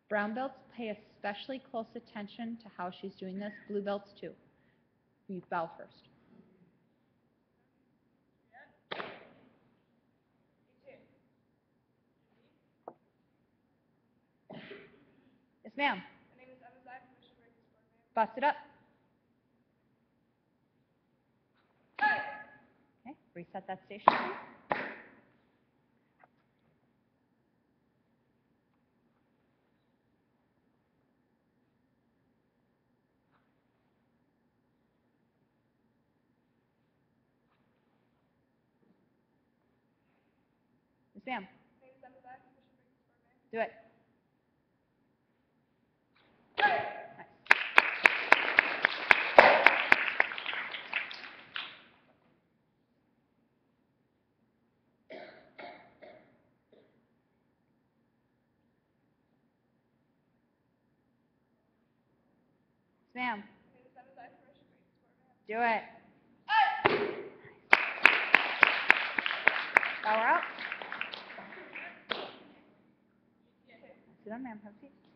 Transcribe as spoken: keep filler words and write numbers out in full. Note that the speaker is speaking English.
Brown belts pay especially close attention to how she's doing this. Blue belts too. You bow first. Yes, ma'am. My name is Emma Zai from Mission Breaking Sport, ma'am. Bust it up. Okay, reset that station, please. Yes, ma'am. My name is Emma Zai from Mission Breaking Sport, ma'am. Do it. Ma'am. My name is Emma Zai from Mission Breaking Sport, ma'am. Do it. Power out. Sit down, ma'am. Have a seat.